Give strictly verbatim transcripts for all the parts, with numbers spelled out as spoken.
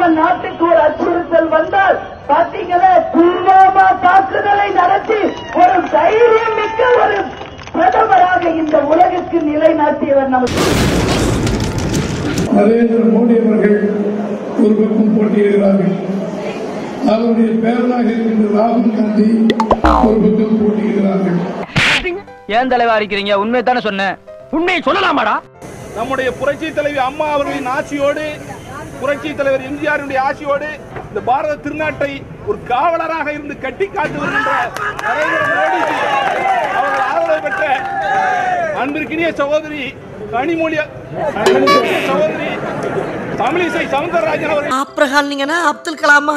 நம்ம நாட்டுக்கு ஒரு அச்சுறுத்தல் வந்தால் பாத்தீங்களா, புல்வாமா தாக்குதலை நடத்தி ஒரு தைரியம் மிக்க ஒரு பிரதமராக இந்த உலகுக்கு நிலைநாட்டியவர் நமக்கு. நரேந்திர மோடி அவர்கள் ஒரு பக்கம் போட்டியிடுகிறார்கள். அவருடைய பேரனாக இருக்கின்ற ராகுல் காந்தி ஒரு பக்கம் போட்டியிடுகிறார்கள். ஏன் தலைவா இருக்கிறீங்க? உண்மையை தானே சொன்னேன். உண்மையை சொல்லலாமாடா? நம்முடைய புரட்சி தலைவி அம்மா அவர்களின் ஆட்சியோடு, புரட்சி தலைவர் எம்ஜிஆருடைய ஆட்சியோடு இந்த பாரத திருநாட்டை ஒரு காவலராக இருந்து கட்டி காத்து வருகின்ற நரேந்திர மோடிஜி அவர்கள் ஆதரவு பெற்ற அன்பிற்கினிய சகோதரி கனிமொழி சகோதரி தமிழிசை சவுந்தரராஜன் அவர்கள். ஆப்ரஹால்னீங்கன்னா அப்துல் கலாமா?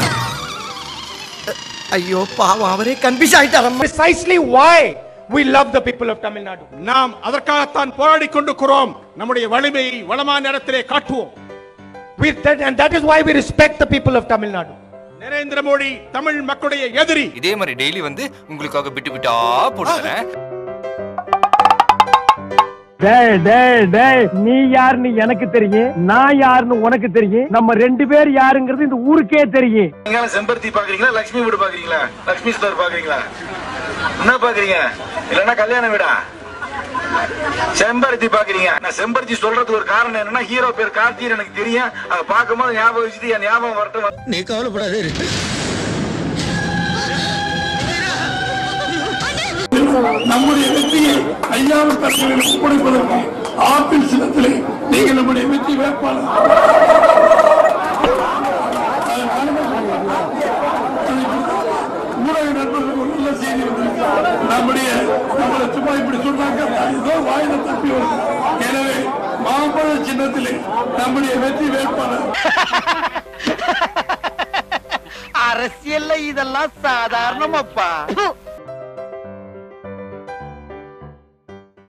ஐயோ பாவம், அவரே கன்ஃபியூஸ் ஆயிட்டாரு. Precisely why we love the people of Tamil Nadu. நாம் அதற்காகத்தான் போராடி கொண்டிருக்கிறோம். நம்முடைய வலிமையை வளமான இடத்திலே காட்டுவோம். With that, and that is why we respect the people of Tamil Nadu. Narendra Modi Tamil மக்களுடைய எதிரி. இதே மாதிரி டெய்லி வந்து உங்களுக்காக பிட்டு பிட்டா போடுறேன். டேய் டேய் டேய், நீ யாருன்னு எனக்கு தெரியும், நான் யாருன்னு உனக்கு தெரியும். நம்ம ரெண்டு பேர் யாருங்கிறது இந்த ஊருக்கே தெரியும். நீங்க செம்பருத்தி பாக்குறீங்களா, லட்சுமி வீடு பாக்குறீங்களா, லட்சுமி ஸ்டோர் பாக்குறீங்களா, என்ன பாக்குறீங்க? இல்லன்னா கல்யாண வீடா? செம்பருத்தி பாக்குறீங்க. நான் செம்பருத்தி சொல்றதுக்கு ஒரு காரணம் என்னன்னா, ஹீரோ பேர் கார்த்திகன் எனக்கு தெரியும். அதை பார்க்கும்போது ஞாபகம் வச்சுட்டு என் ஞாபகம் வரட்டும். நீ கவலைப்படாதே. நம்முடைய வெற்றியை ஐயாவின் தரப்பில் ஒப்படைப்பதற்கு ஆப்பிள் சின்னத்திலே நீங்கள் நம்முடைய வெற்றி வேட்பாளர் ஊடக நண்பர்களுக்கு ஒரு நல்ல செய்தி வந்திருக்கிறது. நம்முடைய நம்மளை சும்மா இப்படி சொன்னாங்க, ஏதோ வாயில தப்பி வருது. எனவே மாம்பழ சின்னத்திலே நம்முடைய வெற்றி வேட்பாளர். அரசியல்ல இதெல்லாம் சாதாரணமாப்பா.